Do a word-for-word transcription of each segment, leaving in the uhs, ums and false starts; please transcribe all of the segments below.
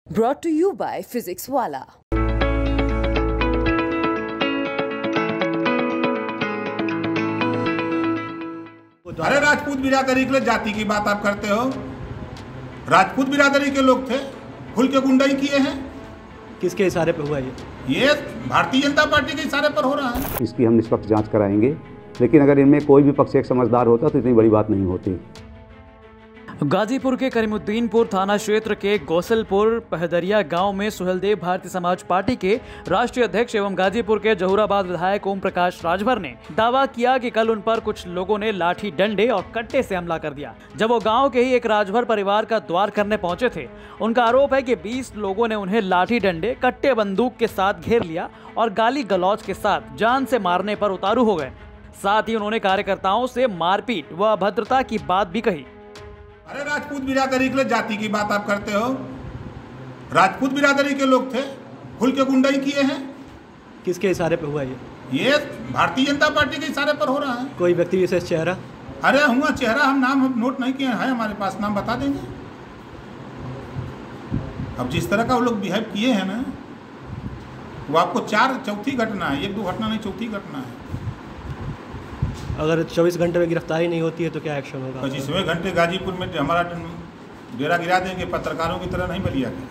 Brought to you by Physics Wala. अरे राजपूत बिरादरी के जाति की बात आप करते हो। राजपूत बिरादरी के लोग थे, खुल के गुंडाई किए हैं। किसके इशारे पे हुआ ये? ये भारतीय जनता पार्टी के इशारे पर हो रहा है। इसकी हम निष्पक्ष जांच कराएंगे, लेकिन अगर इनमें कोई भी पक्ष एक समझदार होता तो इतनी बड़ी बात नहीं होती। गाजीपुर के करीमुद्दीनपुर थाना क्षेत्र के गोसलपुर पहदरिया गांव में सुहेलदेव भारतीय समाज पार्टी के राष्ट्रीय अध्यक्ष एवं गाजीपुर के जहूराबाद विधायक ओम प्रकाश राजभर ने दावा किया कि कल उन पर कुछ लोगों ने लाठी डंडे और कट्टे से हमला कर दिया। जब वो गांव के ही एक राजभर परिवार का द्वार करने पहुंचे थे, उनका आरोप है कि बीस लोगों ने उन्हें लाठी डंडे कट्टे बंदूक के साथ घेर लिया और गाली गलौज के साथ जान से मारने पर उतारू हो गए। साथ ही उन्होंने कार्यकर्ताओं से मारपीट व अभद्रता की बात भी कही। अरे राजपूत बिरादरी के जाति की बात आप करते हो। राजपूत बिरादरी के लोग थे, खुल के गुंडाई किए हैं। किसके इशारे पे हुआ ये? ये भारतीय जनता पार्टी के इशारे पर हो रहा है। कोई व्यक्ति विशेष चेहरा? अरे हुआ चेहरा, हम नाम हम नोट नहीं किए हैं, हमारे पास नाम बता देंगे। अब जिस तरह का वो लोग बिहेव किए हैं ना, वो आपको चार चौथी घटना है, एक दो घटना नहीं चौथी घटना है। अगर चौबीस घंटे में गिरफ्तारी नहीं होती है तो क्या एक्शन होगा? पच्चीसवें घंटे गाजीपुर में हमारा डेरा गिरा देंगे, पत्रकारों की तरह नहीं बलिया के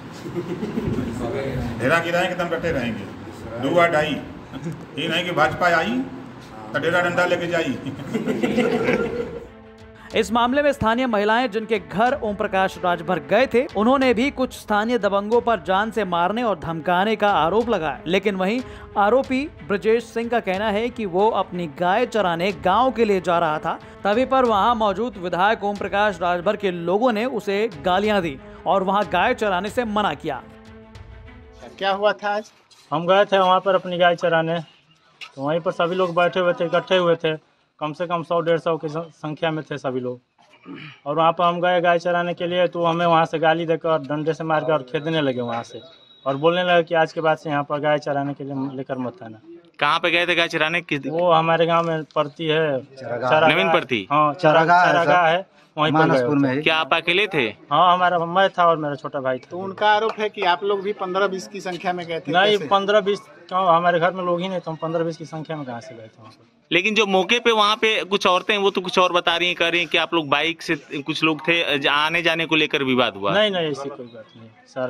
डेरा गिराएंगे तो हम डटे रहेंगे। दो आ ढाई ये नहीं कि भाजपा आई तो डेरा डंडा लेके जाई। इस मामले में स्थानीय महिलाएं जिनके घर ओम प्रकाश राजभर गए थे, उन्होंने भी कुछ स्थानीय दबंगों पर जान से मारने और धमकाने का आरोप लगाया। लेकिन वहीं आरोपी ब्रजेश सिंह का कहना है कि वो अपनी गाय चराने गांव के लिए जा रहा था, तभी पर वहां मौजूद विधायक ओम प्रकाश राजभर के लोगों ने उसे गालियां दी और वहां गाय चराने से मना किया। क्या हुआ था आज? हम गए थे वहाँ पर अपनी गाय चराने, तो वहीं पर सभी लोग बैठे हुए थे, इकट्ठे हुए थे। कम से कम सौ डेढ़ सौ की संख्या में थे सभी लोग, और वहाँ पर हम गए गाय चराने के लिए, तो हमें वहाँ से गाली देकर और डंडे से मार कर और खेदने लगे वहाँ से, और बोलने लगे कि आज के बाद से यहाँ पर गाय चराने के लिए लेकर मत आना। कहाँ पे गए थे गाय चराने? किस? वो हमारे गांव में पड़ती है, नवीन पड़ती। हाँ, चरागाह है, वहीं पर में। क्या आप अकेले थे? हाँ, हमारा मैं था और मेरा छोटा भाई था। तो उनका आरोप है कि आप लोग भी पंद्रह बीस की संख्या में गए थे। नहीं, पंद्रह बीस क्यों, हमारे घर में लोग ही नहीं, तो हम पंद्रह बीस की संख्या में कहाँ से गए थे वहाँ पर। लेकिन जो मौके पे वहाँ पे कुछ औरतें हैं, वो तो कुछ और बता रही हैं, कह रही हैं कि आप लोग बाइक से, कुछ लोग थे, आने जाने को लेकर विवाद हुआ। नहीं नहीं, ऐसी कोई बात नहीं सर।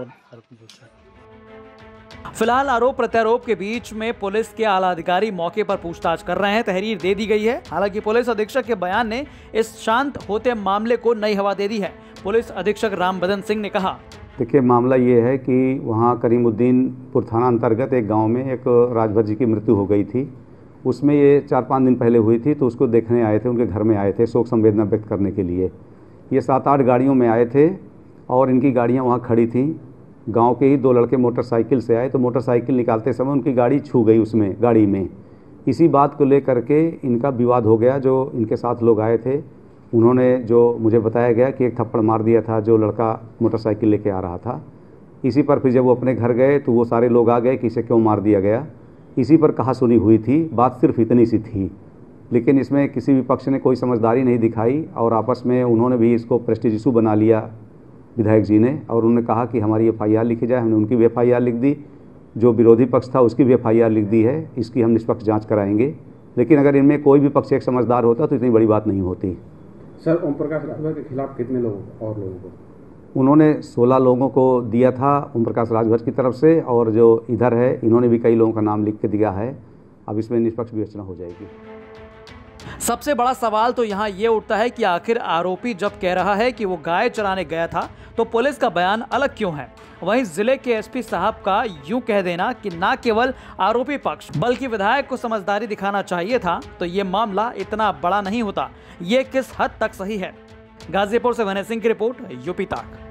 फिलहाल आरोप प्रत्यारोप के बीच में पुलिस के आला अधिकारी मौके पर पूछताछ कर रहे हैं। तहरीर दे दी गई है। हालांकि पुलिस अधीक्षक के बयान ने इस शांत होते मामले को नई हवा दे दी है। पुलिस अधीक्षक रामबदन सिंह ने कहा, देखिए, मामला ये है कि वहाँ करीमुद्दीनपुर थाना अंतर्गत एक गांव में एक राजभर जी की मृत्यु हो गई थी। उसमें ये चार पाँच दिन पहले हुई थी, तो उसको देखने आए थे, उनके घर में आए थे शोक संवेदना व्यक्त करने के लिए। ये सात आठ गाड़ियों में आए थे और इनकी गाड़ियाँ वहाँ खड़ी थीं। गांव के ही दो लड़के मोटरसाइकिल से आए, तो मोटरसाइकिल निकालते समय उनकी गाड़ी छू गई उसमें गाड़ी में। इसी बात को लेकर के इनका विवाद हो गया। जो इनके साथ लोग आए थे, उन्होंने, जो मुझे बताया गया कि एक थप्पड़ मार दिया था जो लड़का मोटरसाइकिल लेके आ रहा था। इसी पर फिर जब वो अपने घर गए तो वो सारे लोग आ गए कि इसे क्यों मार दिया गया। इसी पर कहा सुनी हुई थी, बात सिर्फ इतनी सी थी। लेकिन इसमें किसी भी पक्ष ने कोई समझदारी नहीं दिखाई और आपस में उन्होंने भी इसको प्रेस्टीज इशू बना लिया विधायक जी ने, और उन्होंने कहा कि हमारी एफ आई आर लिखी जाए। हमने उनकी भी एफ आई आर लिख दी, जो विरोधी पक्ष था उसकी भी एफ आई आर लिख दी है। इसकी हम निष्पक्ष जांच कराएंगे, लेकिन अगर इनमें कोई भी पक्ष एक समझदार होता तो इतनी बड़ी बात नहीं होती। सर, ओम प्रकाश राजभर के खिलाफ कितने लोग और लोगों को? उन्होंने सोलह लोगों को दिया था ओम प्रकाश राजभर की तरफ से, और जो इधर है इन्होंने भी कई लोगों का नाम लिख के दिया है। अब इसमें निष्पक्ष विवेचना हो जाएगी। सबसे बड़ा सवाल तो यहाँ ये उठता है कि आखिर आरोपी जब कह रहा है कि वो गाय चराने गया था, तो पुलिस का बयान अलग क्यों है? वहीं जिले के एस पी साहब का यूं कह देना कि ना केवल आरोपी पक्ष बल्कि विधायक को समझदारी दिखाना चाहिए था, तो ये मामला इतना बड़ा नहीं होता। ये किस हद तक सही है? गाजीपुर से वनय सिंह की रिपोर्ट, यूपी तक।